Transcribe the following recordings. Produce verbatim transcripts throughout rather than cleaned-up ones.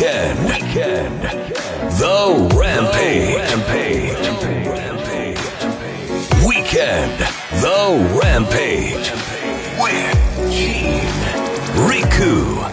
Weekend, Weekend, The Rampage, Rampage, Weekend, The Rampage, with Gene Riku。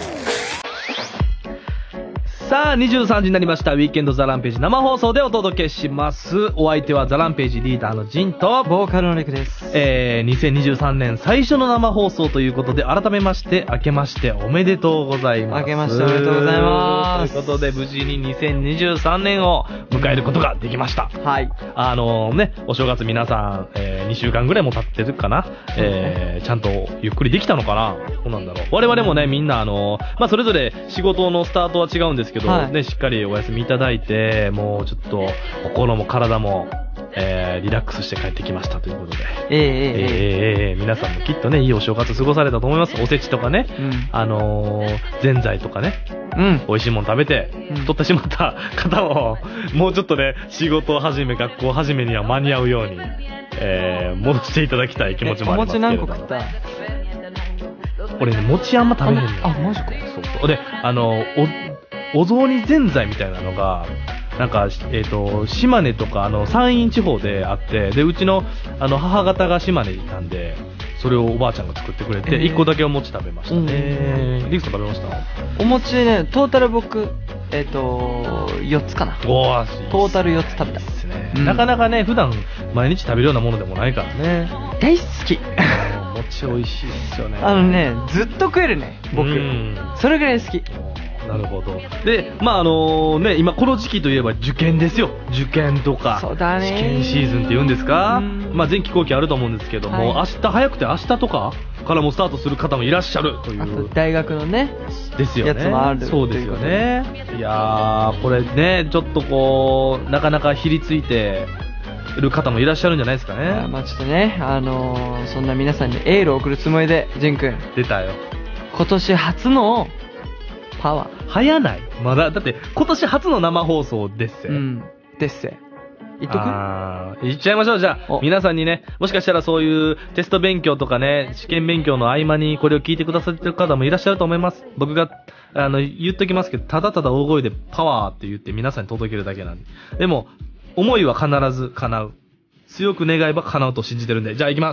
さあにじゅうさんじになりました。ウィーケンドザランページ生放送でお届けします。お相手はザランページリーダーのジンとボーカルのレクです。 えー、にせんにじゅうさんねん最初の生放送ということで、改めまして明けましておめでとうございます。 明けましておめでとうございます。 ということで無事ににせんにじゅうさんねんを迎えることができました。 はい。あのー、ね、お正月皆さん、えー、にしゅうかんぐらいも経ってるかな。えー、ちゃんとゆっくりできたのかな。どうなんだろう。我々もね、みんなあのー、まあそれぞれ仕事のスタートは違うんですけど、はい、ね、しっかりお休みいただいて、もうちょっと心も体も、えー、リラックスして帰ってきましたということで、 えー、えー、えー、えー、皆さんもきっとね、いいお正月過ごされたと思います。おせちとかね、うん、あのー、ぜんざいとかね、うん、美味しいもの食べて、うん、取ってしまった方ももうちょっとね、仕事を始め学校を始めには間に合うように、えー、戻していただきたい気持ちもありますけれども。 お餅何個食った？ 俺ね、餅あんま食べへんねん。 あ、マジか。 そうそう。で、あのおお雑煮ぜんざいみたいなのが、なんか、えっと、島根とか、あの、山陰地方であって、で、うちの、あの、母方が島根なんで、それをおばあちゃんが作ってくれて、いっこだけお餅食べましたね。リクさん食べました？ お餅ね、トータル僕、えっと、よっつかな。 おー、 トータルよっつ食べた。 ですね。うん、なかなかね、普段、毎日食べるようなものでもないからね。 大好き。 餅美味しいですよね。 あのね、ずっと食えるね、僕。それぐらい好き。 なるほど。で、まああのね、今この時期といえば受験ですよ。受験とか、 そうだね、 試験シーズンって言うんですか。まあ前期後期あると思うんですけども、はい、明日早くて明日とかからもスタートする方もいらっしゃるという。 あと大学のね、 ですよね。 やつもある。 そうですよね。いやー、これね、ちょっとこうなかなかひりついている方もいらっしゃるんじゃないですかね。 まあちょっとね、あのー、そんな皆さんにエールを送るつもりで、ジン君。 出たよ。 今年初のパワー。 早ないまだ、だって今年初の生放送ですよ。 うん。ですよ。言っとく？ あー、言っちゃいましょう。じゃあ、皆さんにね、もしかしたらそういうテスト勉強とかね、試験勉強の合間にこれを聞いてくださってる方もいらっしゃると思います。僕が、あの、言っときますけど、ただただ大声でパワーって言って皆さんに届けるだけなんで。でも、思いは必ず叶う。強く願えば叶うと信じてるんで。じゃあ行きます。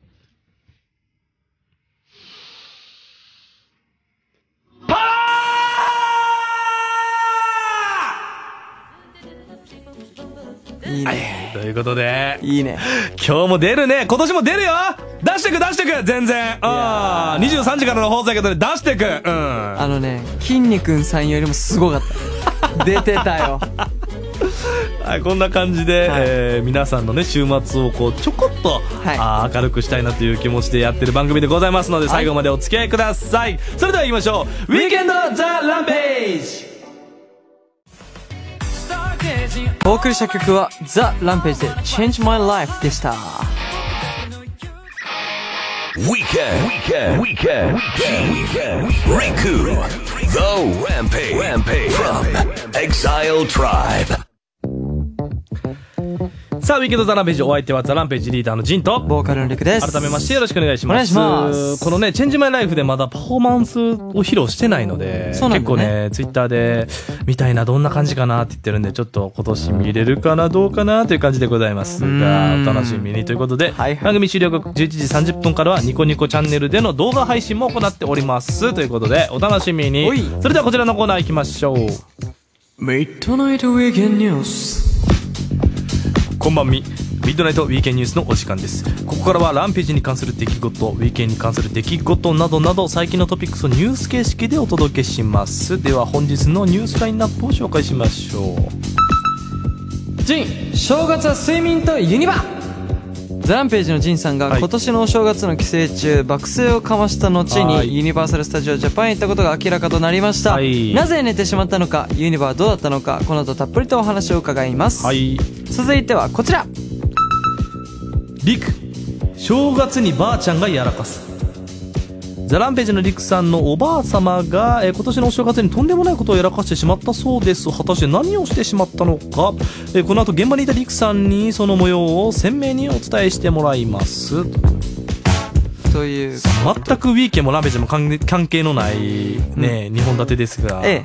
いいね、 はい、ということでいいね、 今日も出るね。今年も出るよ。出してく出してく全然。ああ、にじゅうさんじからの放送やけどね、出してく。うん。 あのね、筋肉さんよりもすごかった。出てたよ。 はい、こんな感じで、はい、えー、皆さんのね週末をこうちょこっと、はい、あ明るくしたいなという気持ちでやってる番組でございますので、最後までお付き合いください。はい、それでは行きましょう。ウィーケンドザランページ。 お送りした曲はザ・ランページで Change My Life でした。 Weekend, Weekend, Weekend, Weekend, Riku, The Rampage, Rampage from Exile Tribe。 さあ、ウィーケンドザランページ、お相手はザランページリーダーのジンとボーカルのリクです。 改めましてよろしくお願いします。 お願いします。 このね、チェンジマイライフでまだパフォーマンスを披露してないので、 そうなんだね、 結構ね、ツイッターで見たいな、どんな感じかなって言ってるんで、ちょっと今年見れるかな、どうかなという感じでございますが、お楽しみにということで、はいはい、番組終了後じゅういちじさんじゅっぷんからはニコニコチャンネルでの動画配信も行っておりますということで、お楽しみに。それではこちらのコーナー行きましょう。 ミッドナイトウィーケンニュース。 こんばんみ。ミッドナイトウィーケンニュースのお時間です。ここからはランページに関する出来事、ウィーケンに関する出来事などなど、最近のトピックスをニュース形式でお届けします。では本日のニュースラインナップを紹介しましょう。 ジン、正月は睡眠とユニバ。ザランページのジンさんが今年のお正月の帰省中、爆睡をかました後にユニバーサル・スタジオ・ジャパンへ行ったことが明らかとなりました。はい、なぜ寝てしまったのか、ユニバはどうだったのか、この後たっぷりとお話を伺います。はい、続いてはこちら。 リク、正月にばあちゃんがやらかす。ザランページのリクさんのおばあ様が、えー、今年のお正月にとんでもないことをやらかしてしまったそうです。果たして何をしてしまったのか、えー、この後現場にいたリクさんにその模様を鮮明にお伝えしてもらいます。 という全くウィーケンもランページも関係のないね、うん、にほん立てですが、 ええ、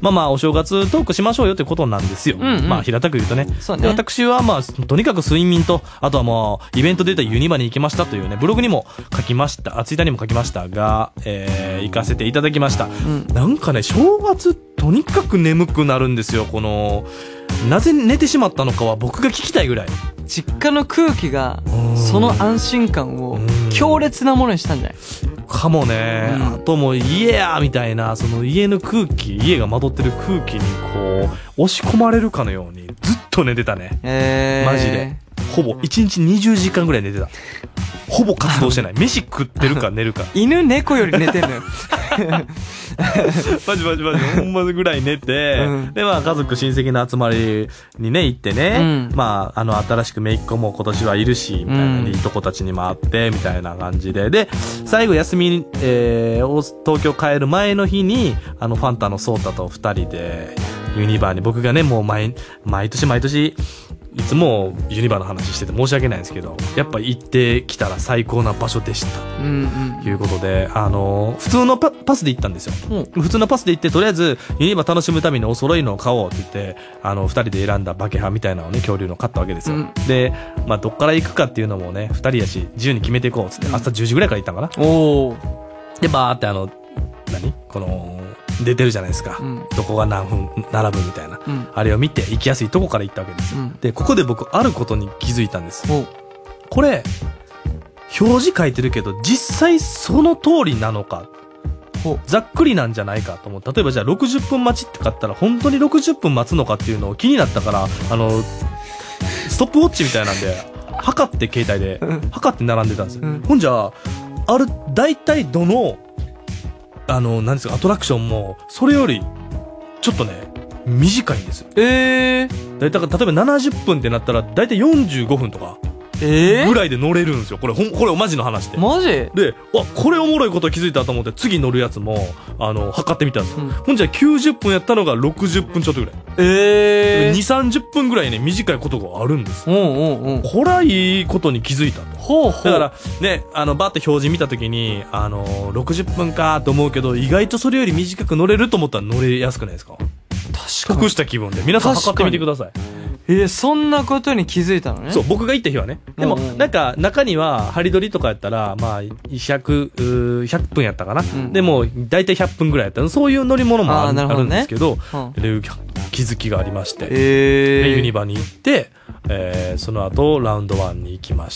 まあまあお正月トークしましょうよということなんですよ。うんうん、まあ平たく言うとね。そうね。で私はまあとにかく睡眠と、あとはもうイベントで出たユニバに行きましたというね、ブログにも書きました、ツイッターにも書きましたが、えー、行かせていただきました。うん、なんかね、正月とにかく眠くなるんですよ。このなぜ寝てしまったのかは僕が聞きたいぐらい。 実家の空気がその安心感を強烈なものにしたんじゃないかもね、うん、あともう家やみたいな、その家の空気、家がまとってる空気にこう押し込まれるかのようにずっと寝てたね、えー、マジでほぼいちにちにじゅうじかんぐらい寝てた。ほぼ活動してない。飯食ってるか寝るか。 犬猫より寝てんのよ。 マジマジマジほんまぐらい寝て、うん、でまあ家族親戚の集まりにね行ってね、うん、まああの新しく姪っ子も今年はいるしみたいな、うん、いいとこたちにも会ってみたいな感じで、で最後休み、えー、東京帰る前の日にあのファンタのソータと二人でユニバーに、僕がねもう毎毎年毎年いつもユニバの話してて申し訳ないんですけど、やっぱ行ってきたら最高な場所でした、うんうん、ということで、あの普通の パ, パスで行ったんですよ、うん、普通のパスで行って、とりあえずユニバ楽しむためにお揃いのを買おうって言って、あのふたりで選んだバケハみたいなのをね、恐竜の買ったわけですよ、うん、で、まあ、どっから行くかっていうのもねふたりやし自由に決めていこうっつって、朝じゅうじぐらいから行ったんかな、おでバーってあの何この出てるじゃないですか、うん、どこが何分並ぶみたいな、うん、あれを見て行きやすいとこから行ったわけですよ、うん、でここで僕あることに気づいたんです。これ表示書いてるけど実際その通りなのか、ざっくりなんじゃないかと思う。例えばじゃあろくじゅっぷん待ちって買ったら本当にろくじゅっぷん待つのかっていうのを気になったから、あのストップウォッチみたいなんで測って携帯で測って並んでたんですよ、うん、ほんじゃある大体どのあの何ですかアトラクションもそれよりちょっとね短いんですよ。えー、だいたい例えばななじゅっぷんってなったらだいたいよんじゅうごふんとかえー、ぐらいで乗れるんですよ。これほんこれマジの話で。マジで、わこれおもろいこと気づいたと思って次乗るやつもあの測ってみたんですよ、うん、ほんじゃきゅうじゅっぷんやったのがろくじゅっぷんちょっとぐらい。えー、にじゅうさんじゅっぷんぐらいね短いことがあるんです。うんうんうん、これはいいことに気づいたと。ほうほう。だからね、あのバーって表示見た時にあのろくじゅっぷんかと思うけど意外とそれより短く乗れると思ったら乗れやすくないですか。確かに得した気分で皆さん測ってみてください。えー、そんなことに気づいたのね。そう僕が行った日はね。でも、うんうん、なんか中にはハリドリとかやったらまあひゃく、ひゃっぷんやったかな、うん、でもだいたいひゃっぷんぐらいやったらそういう乗り物も あ, あ, る、ね、あるんですけど、うん、気づきがありまして、えー、でユニバに行って、えー、その後ラウンドワンに行きまして、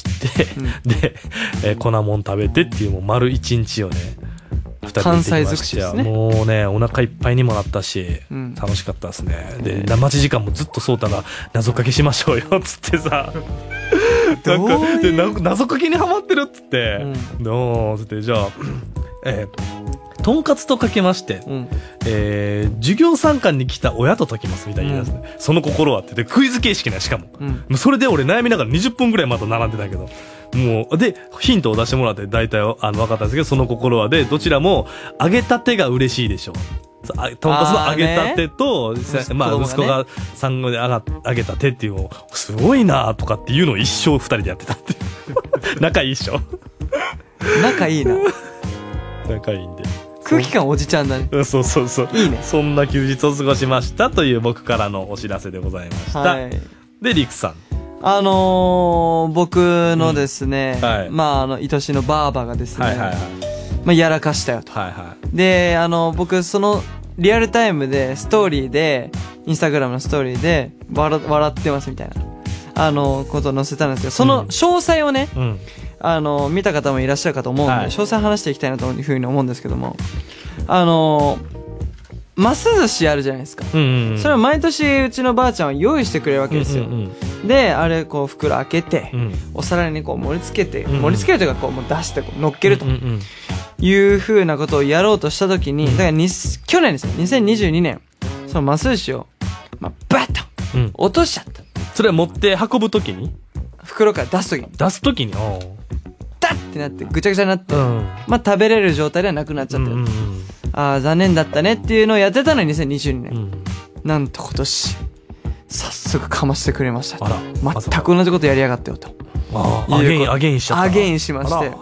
うん、で、えー、粉もん食べてっていうもう丸一日をね関西尽くしですね。もうねお腹いっぱいにもなったし、うん、楽しかったですね。で待ち時間もずっとそうたが謎かけしましょうよっつってさなんかでな謎かけにハマってるっつって「どう?」っつってじゃあえー、とんかつとかけまして、うん、えー、授業参観に来た親と解きますみたいな言い出すね、うん、その心はって言ってクイズ形式ねしかも、うん、それで俺悩みながらにじゅっぷんぐらいまた並んでたけどもうでヒントを出してもらって大体あの分かったんですけど、その心はでどちらも揚げたてが嬉しいでしょう。とんかつの揚げたてと、まあ息子が産後で揚げたてっていうのをすごいなとかっていうのを一生二人でやってたっていう仲いいっしょ。仲いいな。仲いいんで空気感おじちゃんだね。そうそうそういいね。そんな休日を過ごしましたという僕からのお知らせでございました、はい、でリクさんあのー、僕のですね、うんはい、まああの愛しのバーバがですね、はいはいはい、まあやらかしたよと、はいはい、であの僕そのリアルタイムでストーリーでインスタグラムのストーリーで笑, 笑ってますみたいなあのことを載せたんですけど、その詳細をね、うん、あの見た方もいらっしゃるかと思うんで、はい、詳細話していきたいなというふうに思うんですけども、あのマス寿司あるじゃないですか、うんうんうん、それは毎年うちのばあちゃんは用意してくれるわけですよ、うんうんうん、であれこう袋開けて、うん、お皿にこう盛り付けて、うんうん、盛り付けるというかこうもう出してこう乗っけるというふうなことをやろうとした時に、だからに去年ですねにせんにじゅうにねんそのマス寿司を、まあ、バッと落としちゃった、うん、それは持って運ぶ時に袋から出す時に出す時におダッってなってぐちゃぐちゃになって、うん、まあ食べれる状態ではなくなっちゃってる、うんうんうん、ああ残念だったねっていうのをやってたのににせんにじゅうにねん、うん、なんと今年早速かましてくれましたと。全く同じことやりやがってよとあアゲインアゲインしちゃったアゲインしまして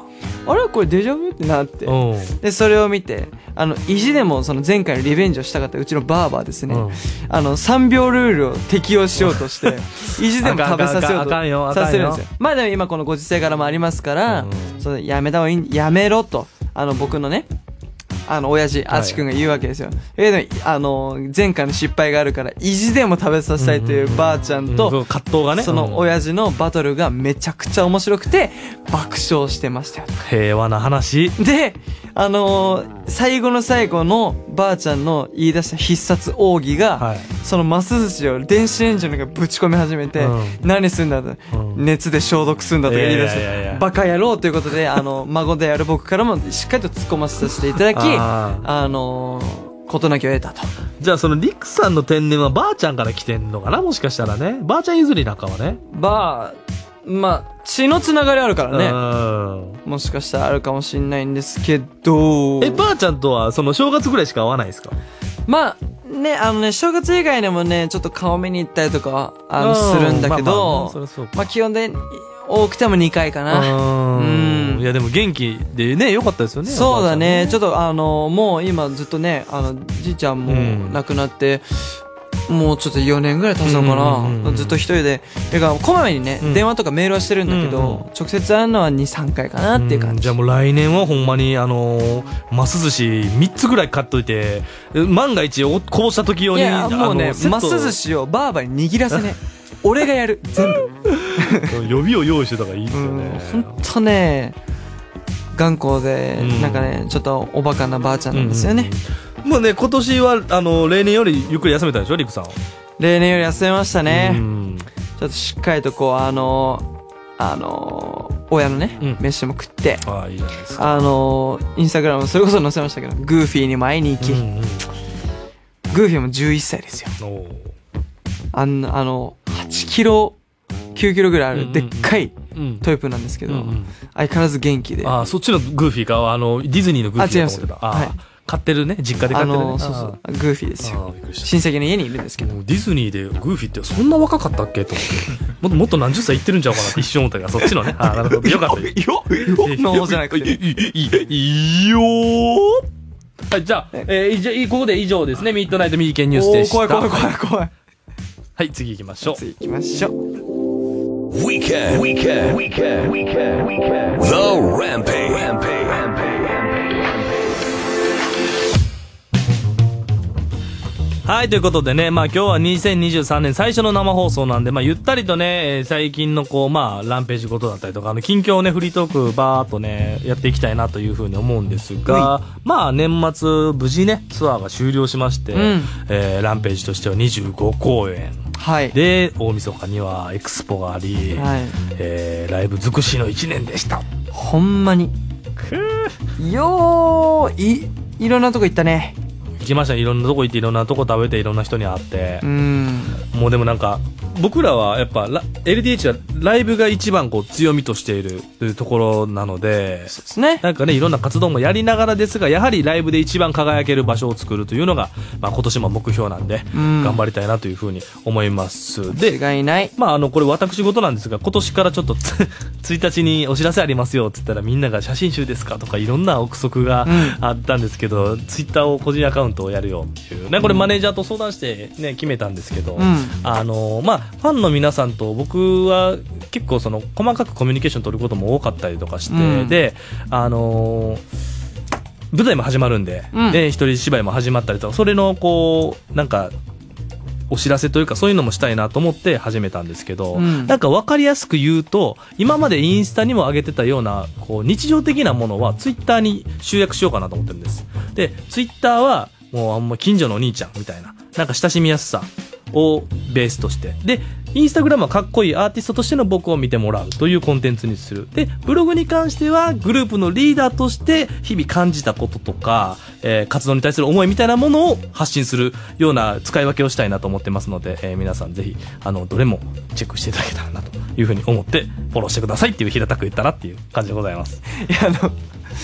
あれこれデジャブってなって、でそれを見て、あの意地でもその前回のリベンジをしたかったうちのバーバーですね、あのさんびょうルールを適用しようとして意地でも食べさせようとさせるんですよ。まあでも今このご時世柄もありますから、それやめた方がいい、やめろと、あの僕のね、あの親父あちくんが言うわけですよ。えでもあの前回の失敗があるから意地でも食べさせたいというばあちゃんと葛藤がね、 その親父のバトルがめちゃくちゃ面白くて爆笑してましたよ。 平和な話で、あのー、最後の最後のばあちゃんの言い出した必殺奥義が、はい、そのマス寿司を電子レンジの中にぶち込み始めて、うん、何すんだと、うん、熱で消毒すんだとか言い出して、いやいやいやバカ野郎ということで、あの孫である僕からもしっかりと突っ込ませていただきあ, あのー、事なきを得たと。 じゃあそのリクさんの天然はばあちゃんから来てんのかな、もしかしたらね。ばあちゃん譲りなんかはね、 ばあまあ血のつながりあるからね、もしかしたらあるかもしれないんですけど。 えばあちゃんとはその正月ぐらいしか会わないですか？ まあね、あのね、正月以外でもねちょっと顔見に行ったりとかあのするんだけど、まあ、まあ、まあ基本で多くてもにかいかな。 うん、いやでも元気でね、良かったですよね。 そうだね、ちょっとあのもう今ずっとね、あのじいちゃんも亡くなって、うん、もうちょっとよねんぐらい経つのかな、うんうんうん、ずっと一人で、だからこまめにね、うん、電話とかメールはしてるんだけど、うんうん、直接会うのはにさんかいかなっていう感じ、うん、 じゃあもう来年はほんまにあのー、ます寿司みっつぐらい買っといて、万が一こぼした時用に。 いやもうね、ます寿司をバーバーに握らせね俺がやる全部予備を用意してたからいいですよね。 ほんとね頑固で、うん、なんかねちょっとおバカなばあちゃんなんですよね、 うんうん、まあね今年はあの例年よりゆっくり休めたでしょ、リクさん。 例年より休めましたね、うん、ちょっとしっかりとこうあのあの親のね、うん、飯も食って、 あ, いいじゃないですか。 あのインスタグラムそれこそ載せましたけど、グーフィーにも会いに行き、うんうん、グーフィーもじゅういっさいですよ。あんあのはちキロきゅうキロぐらいあるでっかいトイプなんですけど、うんうん、相変わらず元気で。 ああ、そっちのグーフィーか、あのディズニーのグーフィーだと思ってた。あ、違います。はい、買ってるね、実家で買ってるね。 あのそうそう、グーフィーですよ。親戚の家にいるんですけど、 ディズニーでグーフィーってそんな若かったっけと思ってもっともっと何十歳いってるんちゃうかなって一瞬思ったから、そっちのね。ああ、なるほど、よかった。いいよのじゃなくて、 いいいいよー。はい、じゃあ、えー、じゃあここで以上ですね。ミッドナイトミーケンニュースでした。 怖い怖い怖い怖い。 はい、次行きましょう。 次行きましょう。 Weekend, weekend, weekend, weekend, weekend. The Rampage. Rampage. Rampage. はい、ということでね、まあ今日はにせんにじゅうさんねん最初の生放送なんで、まあゆったりとね、最近のこう、まあランページことだったりとか、あの近況をね、フリートークバーっとね、やっていきたいなというふうに思うんですが、まあ年末無事ね、ツアーが終了しまして、うん、えー、ランページとしてはにじゅうごこうえん。はい、で大晦日にはエクスポがあり、はい、えー、ライブ尽くしのいちねんでした。 ほんまによー い, いろんなとこ行ったね。 行きましたね。いろんなとこ行っていろんなとこ食べていろんな人に会って、うん、もうでもなんか僕らはやっぱ エルディーエイチ はライブが一番こう強みとしているというところなので、そうですね、なんかねいろんな活動もやりながらですが、やはりライブで一番輝ける場所を作るというのが、まあ、今年も目標なんで、うん、頑張りたいなというふうに思います。で、 違いない。 まああのこれ私事なんですが、今年からちょっとついたちにお知らせありますよって言ったら、みんなが写真集ですかとかいろんな憶測があったんですけど、うん、ツイッターを個人アカウントをやるよっていうね、これマネージャーと相談してね決めたんですけど、うん、あのまあファンの皆さんと僕は結構その細かくコミュニケーション取ることも多かったりとかして、うん、であの舞台も始まるんで、うん、で一人芝居も始まったりとか、それのこうなんかお知らせというかそういうのもしたいなと思って始めたんですけど、うん、なんか分かりやすく言うと、今までインスタにも上げてたようなこう日常的なものはツイッターに集約しようかなと思ってるんです。でツイッターはもうあんま近所のお兄ちゃんみたいな、なんか親しみやすさをベースとして、でインスタグラムはかっこいいアーティストとしての僕を見てもらうというコンテンツにする。でブログに関してはグループのリーダーとして日々感じたこととか、えー、活動に対する思いみたいなものを発信するような使い分けをしたいなと思ってますので、えー、皆さんぜひあのどれもチェックしていただけたらなというふうに思ってフォローしてくださいっていう平たく言ったなっていう感じでございます。 いやあの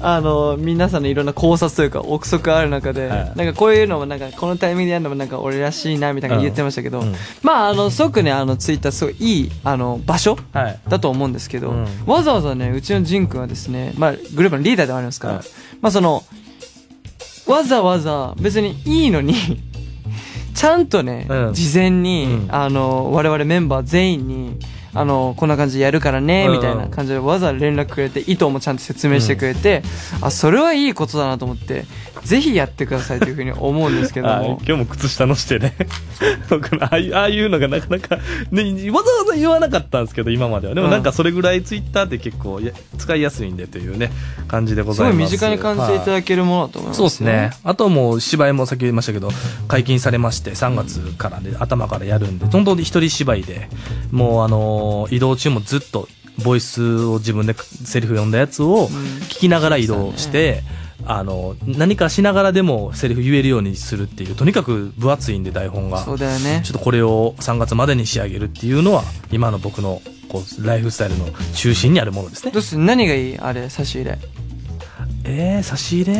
あの皆さんのいろんな考察というか憶測ある中で、はい、なんかこういうのもなんかこのタイミングでやるのもなんか俺らしいなみたいな言ってましたけど、うん、まああのすごくねあのツイッターすごいいいあの場所だと思うんですけど、はい、うん、わざわざねうちのジン君はですね、まあグループのリーダーでもありますから、はい、まあそのわざわざ別にいいのにちゃんとね、うん、事前に、うん、あの我々メンバー全員にあのこんな感じでやるからねみたいな感じでわざわざ連絡くれて意図もちゃんと説明してくれて、うん、あそれはいいことだなと思ってぜひやってくださいというふうに思うんですけども今日も靴下のしてねああいうああいうのがなかなか、ね、わざわざ言わなかったんですけど今まではでもなんかそれぐらいツイッターって結構や使いやすいんでというね感じでございます。 すごい身近に感じていただけるものだと思います、 ね、そうですね。あともう芝居も先言いましたけど解禁されましてさんがつからで、うん、頭からやるんでどんどん一人芝居でもうあの移動中もずっとボイスを自分でセリフ読んだやつを聞きながら移動して、うん、あの何かしながらでもセリフ言えるようにするっていうとにかく分厚いんで台本がそうだよね。 ちょっとこれをさんがつまでに仕上げるっていうのは今の僕のこうライフスタイルの中心にあるものですね。 どうする何がいいあれ差し入れえー、差し入れ、うん、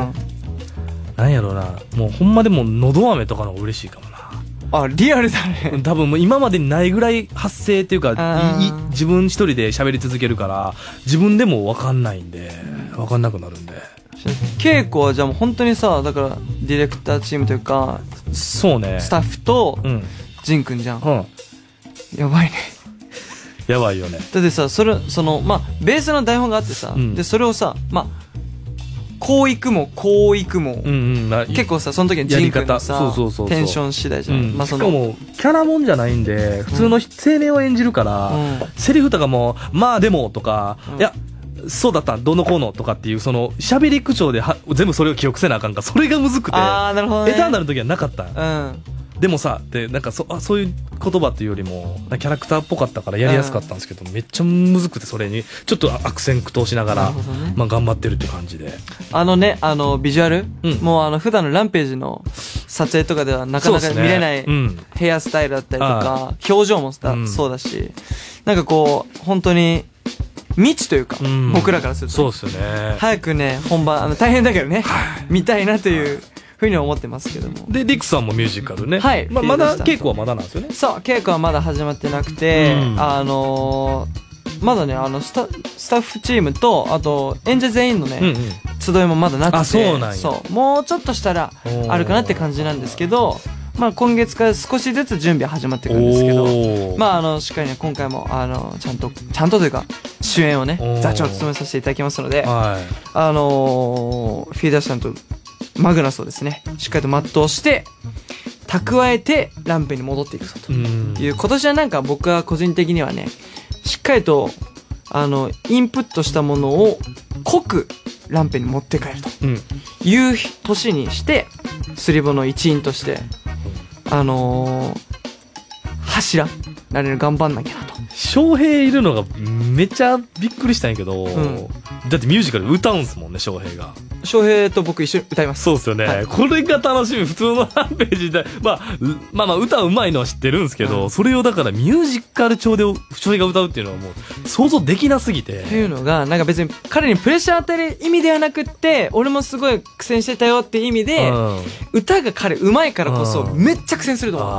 なんやろうなもうほんまでものど飴とかの方が嬉しいかもな。 あリアルだね。 多分もう今までにないぐらい発声っていうかいい自分一人で喋り続けるから自分でも分かんないんで分かんなくなるんで。 稽古はじゃあもう本当にさだからディレクターチームというかそうねスタッフとジンくんじゃん、うん、やばいねやばいよね。 だってさそれそのまあベースの台本があってさ、うん、でそれをさまあこういくもこういくも、うんうんまあ、結構さその時のジン君のさテンション次第じゃん、うんまあ、そのしかもキャラもんじゃないんで普通の青年を演じるから、うん、セリフとかもまあでもとか、うん、いやそうだったどうのこうのとかっていうその喋り口調では全部それを記憶せなあかんかそれがむずくてあーなるほどね、 エターナルの時はなかった、 うんでもさでなんか そ, あそういう言葉っていうよりもキャラクターっぽかったからやりやすかったんですけど、うん、めっちゃむずくてそれにちょっと悪戦苦闘しながら、ねまあ、頑張ってるって感じであのねあのビジュアル、うん、もうあの普段のランページの撮影とかではなかなか見れない、ねうん、ヘアスタイルだったりとか表情もだ、うん、そうだしなんかこう本当に未知というか、うん、僕らからするとそうですよね早くね本番あの大変だけどね見たいなというふうに思ってますけどもでリクさんもミュージカルねはい、 まあ、まだ稽古はまだなんですよね。 そう稽古はまだ始まってなくて、うん、あのー、まだねあのスタスタッフチームとあと演者全員のね、うんうん、集いもまだなくてあそうなんやそうもうちょっとしたらあるかなって感じなんですけどまあ今月から少しずつ準備は始まっていくんですけどまああのしっかりね今回もあのちゃんとちゃんとというか主演をね座長を務めさせていただきますので、はい、あのー、フィーダーさんとマグナスをですねしっかりと全うして蓄えてランペに戻っていくぞという今年はなんか僕は個人的にはねしっかりとあのインプットしたものを濃くランペに持って帰るという年にしてスリボの一員としてあのー、柱なれる頑張んなきゃなと。 翔平いるのがめっちゃびっくりしたんやけど、うん、だってミュージカルで歌うんすもんね翔平が。 翔平と僕一緒に歌います。 そうですよね、はい、これが楽しみ。普通のランページで、まあ、まあまあ歌うまいのは知ってるんですけど、うん、それをだからミュージカル調で翔平が歌うっていうのはもう想像できなすぎてっていうのがなんか別に彼にプレッシャー与える意味ではなくって俺もすごい苦戦してたよっていう意味で、うん、歌が彼うまいからこそめっちゃ苦戦すると思う、うん、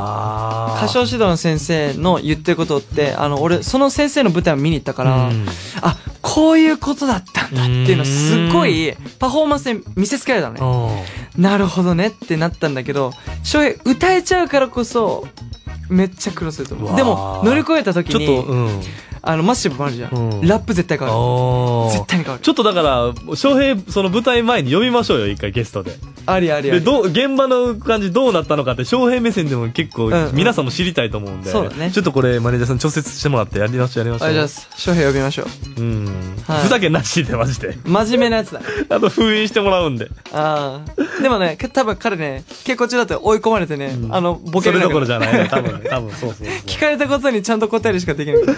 歌唱指導の先生の言ってることってあの俺その先生の舞台を見に行ったから、うん、あこういうことだったんだっていうのすごいパフォーマンスで見せつけられたのね。なるほどねってなったんだけど翔平歌えちゃうからこそめっちゃ苦労すると思う。でも乗り越えた時にちょっと、うんあのマッシブもあるじゃん、うん、ラップ絶対変わる絶対に変わる。 ちょっとだから翔平その舞台前に呼びましょうよ一回ゲストで。 ありありあり。 でどう現場の感じどうなったのかって翔平目線でも結構皆さんも知りたいと思うんで、うんうん、そうだね、ちょっとこれマネージャーさん調節してもらってやりましょうやりましょう。 あじゃあ翔平呼びましょう。うん、 はい、ふざけなしでマジで真面目なやつだあと封印してもらうんで。 ああでもね多分彼ね稽古中だって追い込まれてね、うん、あのボケそれどころじゃないね多分多分そうそうそう聞かれたことにちゃんと答えるしかできない。 は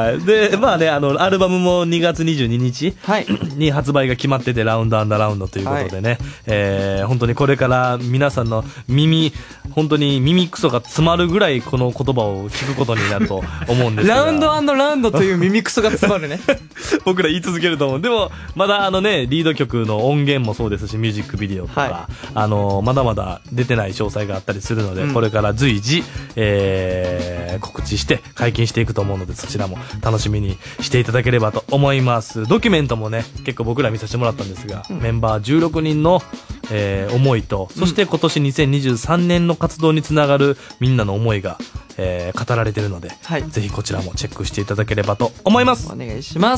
はい。で、まあね、あの、アルバムもにがつにじゅうににちはい。 に発売が決まってて、ラウンドアンダーラウンドということでね、はい、えー、本当にこれから皆さんの耳、本当に耳クソが詰まるぐらいこの言葉を聞くことになると思うんですが。 ラウンドアンドラウンドという耳クソが詰まるね。 僕ら言い続けると思う。でも、まだあのね、リード曲の音源もそうですし、ミュージックビデオとか、はい、あの、まだまだ出てない詳細があったりするので、うん、これから随時、えー、告知して解禁していくと思うので、そちらも楽しみにしていただければと思います。ドキュメントもね、結構僕ら見させてもらったんですが、うん、メンバーじゅうろくにんの、えー、思いと、そして今年にせんにじゅうさんねんの活動につながるみんなの思いが、えー、語られているので、はい、ぜひこちらもチェックしていただければと思います。 お願いします。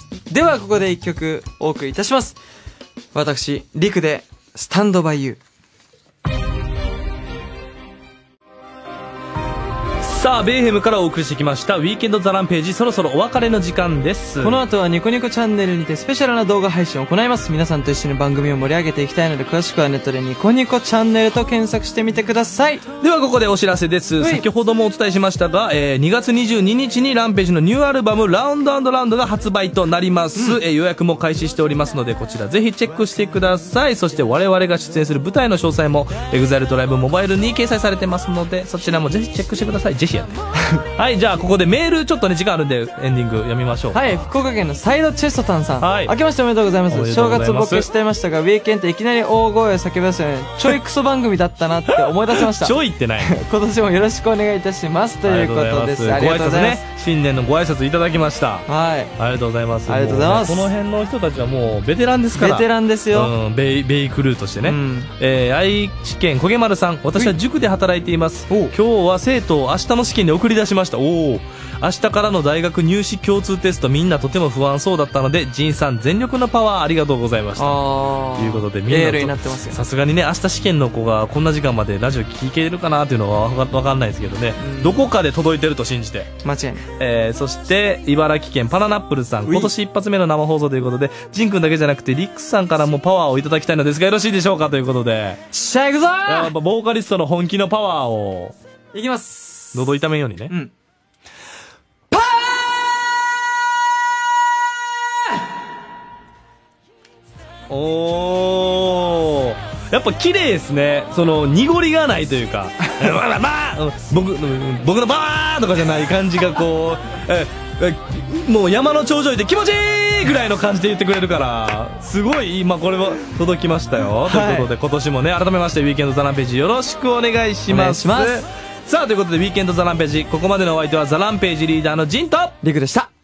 ではここで一曲お送りいたします。私リクでスタンドバイユー。 さあ、ベイヘムからお送りしてきましたウィーケンドザランページ、そろそろお別れの時間です。 この後はニコニコチャンネルにてスペシャルな動画配信を行います。皆さんと一緒に番組を盛り上げていきたいので、詳しくはネットでニコニコチャンネルと検索してみてください。 ではここでお知らせです。先ほどもお伝えしましたが、えー、にがつにじゅうににちにランページのニューアルバムラウンド&ラウンドが発売となります、うん、えー、予約も開始しておりますので、こちらぜひチェックしてください。そして我々が出演する舞台の詳細も エグザイル ドライブモバイルに掲載されてますので、そちらもぜひチェックしてください。ぜひやってはい、じゃあここでメールちょっとね時間あるんでエンディング読みましょう。 はい、福岡県のサイドチェストタンさん、はい、明けましておめでとうございます。 おめでとうございます。 正月ボケしてましたが、ウィーケンドいきなり大声を叫び出すよね。ちょいクソ番組だったなって思い出せました。 ちょいってない今年もよろしくお願いいたしますということです。 ありがとうございます。ね、新年のご挨拶いただきました。 はい、 ありがとうございます。 ありがとうございます。 この辺の人たちはもうベテランですから。 ベテランですよ、 うん、ベイ、ベイクルーとしてね、うん、えー、愛知県焦げ丸さん、私は塾で働いています。今日は生徒を明日の試験に送り出しました。おお、明日からの大学入試共通テスト、みんなとても不安そうだったので、ジンさん全力のパワーありがとうございましたということで、みんなさすがにね、明日試験の子がこんな時間までラジオ聞けるかなっていうのは分かんないですけどね、うん、どこかで届いてると信じて間違いない、 えー、そして茨城県パナナップルさん、今年一発目の生放送ということで、ジンくんだけじゃなくてリックさんからもパワーをいただきたいのですがよろしいでしょうかということで、 しゃあいくぞー。 やっぱボーカリストの本気のパワーをいきます。 喉痛めんようにね、うん、おー、やっぱ綺麗ですね。その濁りがないというかまあ、まあ、僕僕のバーとかじゃない感じがこうええもう山の頂上で気持ちいいぐらいの感じで言ってくれるから、すごい今これは届きましたよ、はい、ということで今年もね、改めましてウィーケンドザランページよろしくお願いします。 お願いします。 さあ、ということでウィーケンドザランページ、ここまでのお相手はザランページリーダーのジンとリクでした。